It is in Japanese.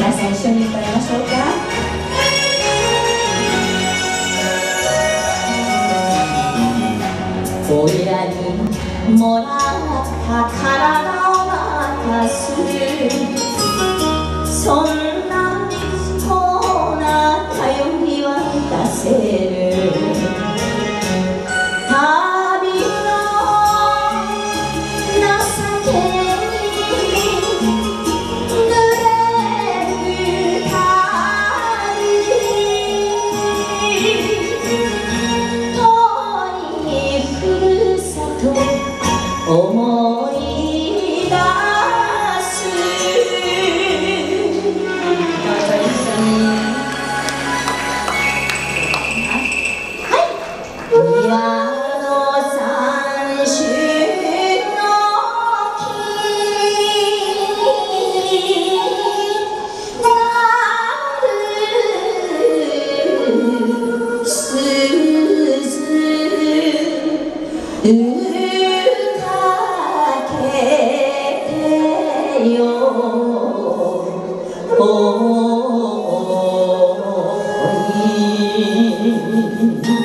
皆さん一緒に歌いましょうか。親にもらった体を渡す、そんな不幸な頼りは出せる。旅の情けに濡れる旅、遠いふるさと思い出す。どうぞ一緒に。はい。宮の三種の木なる鈴かけてよおい